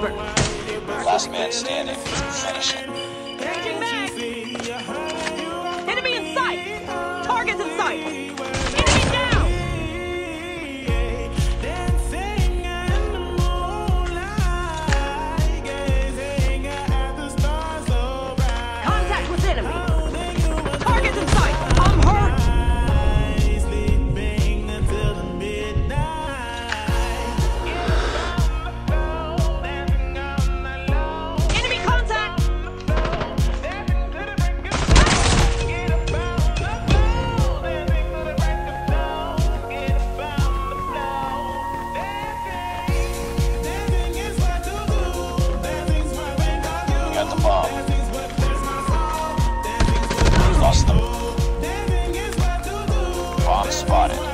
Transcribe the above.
sniper. Last man standing. Finish it. Changing mag! Enemy in sight! Targets in sight! Enemy down! Contact with enemy! Targets in sight! I'm hurt! Enemy contact! Got the bomb. Lost them. Bomb spotted.